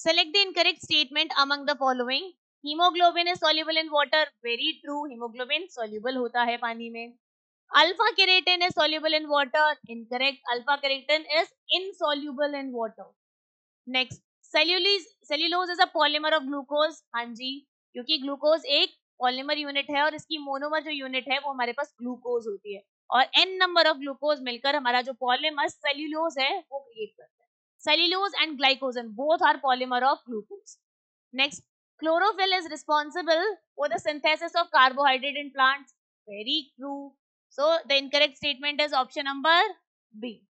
Select the incorrect statement among the following. Hemoglobin is soluble in water. Very true. Hemoglobin soluble होता है पानी में. Alpha keratin is soluble in water. Incorrect. Alpha keratin is insoluble in water. Next, cellulose is a polymer of glucose. हाँ जी, क्योंकि glucose एक polymer unit है और इसकी मोनोमर जो यूनिट है वो हमारे पास ग्लूकोज होती है और n नंबर ऑफ ग्लूकोज मिलकर हमारा जो पॉलीमर सेल्यूलोज है वो क्रिएट करता है. Cellulose and glycogen both are polymer of glucose. Next, chlorophyll is responsible for the synthesis of carbohydrate in plants. Very true. So the incorrect statement is option number B.